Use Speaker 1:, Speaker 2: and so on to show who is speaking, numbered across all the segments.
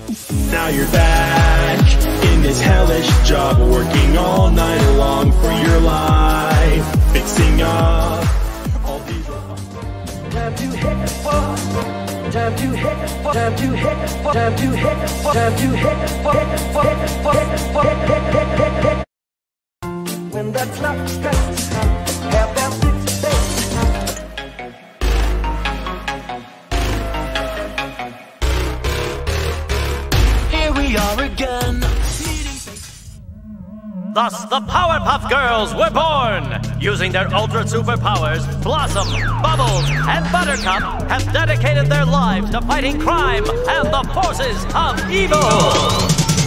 Speaker 1: Now you're back in this hellish job, working all night long for your life, fixing up all these.
Speaker 2: Time to hit for, time to hit for, time to hit for, time to hit for, time to hit for, when the clock strikes, have that six days. Here we are again.
Speaker 3: Thus, the Powerpuff Girls were born! Using their ultra superpowers, Blossom, Bubbles, and Buttercup have dedicated their lives to fighting crime and the forces of evil!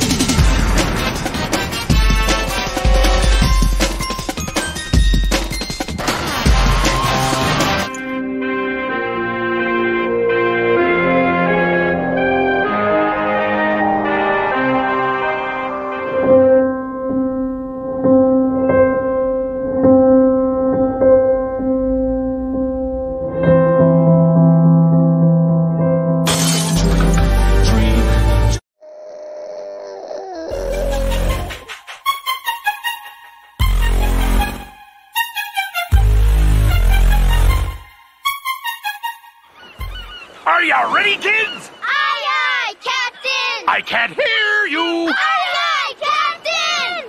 Speaker 4: Are you ready, kids?
Speaker 5: Aye, aye, Captain!
Speaker 4: I can't hear you!
Speaker 5: Aye, aye, Captain!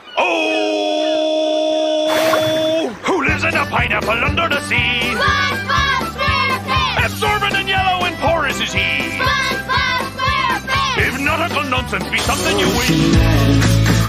Speaker 4: Oh! Who lives in a pineapple under the sea?
Speaker 5: SpongeBob SquarePants!
Speaker 4: Absorbent and yellow and porous is he.
Speaker 5: SpongeBob SquarePants!
Speaker 4: If nautical nonsense be something you wish,